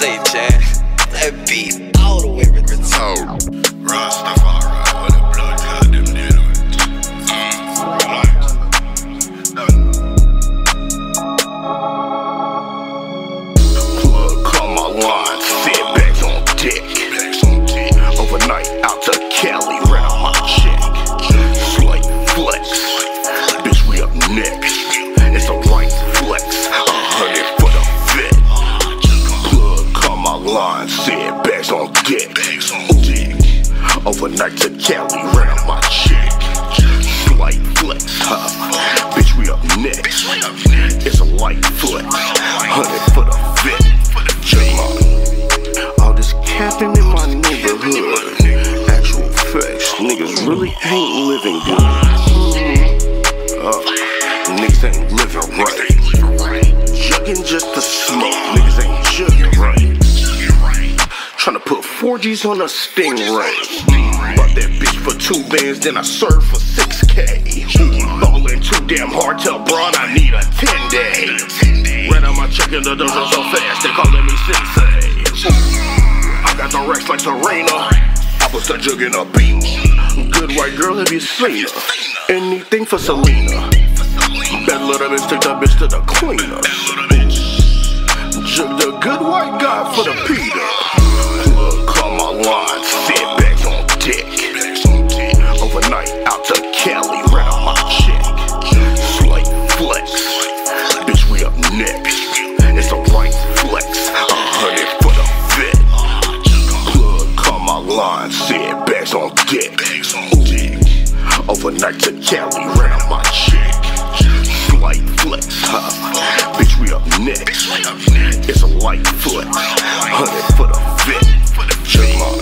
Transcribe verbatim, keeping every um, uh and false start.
say, Chan. That beat all the way retarded. Rastafari, with the blood clot, them dead with. Plug, call my line, sit bags on deck. Overnight, out to Cali, ran out my check. Slight flex, bitch, we up next. It's a right flex, a hundred for the vet. Plug, call my line, sit bags on deck. Overnight to Cali, ran out my check. Slight flex, huh? Bitch, we up next. It's a light flex, hundred for the vet. Check my, all this capping in my neighborhood. Actual facts, niggas really ain't living good. Uh, niggas ain't living right. Jugging just to smoke, niggas ain't jugging right. Tryna put four G's on a Stingray. Bought that bitch for two bands, then I served for six K. Ballin' too damn hard, tell Braun I need a ten day. Ran out my check in the dojo so fast, they callin' me sensei. I got the racks like Serena, I was the jug in a beam. Good white girl, have you seen her? Anything for Selena. Better let a bitch take that bitch to the cleaner. Jug the good white guy for the Peter. Plug, call my line, sit bags on deck. Overnight, out to Cali, ran out my check. Slight flex, bitch, we up next. It's a right flex, a hundred for the vet. Plug, call my line, sit bags on deck. Overnight to Cali, ran out my check. Slight flex, huh? Bitch, we up next. It's a light flex, hundred for the vet. Check my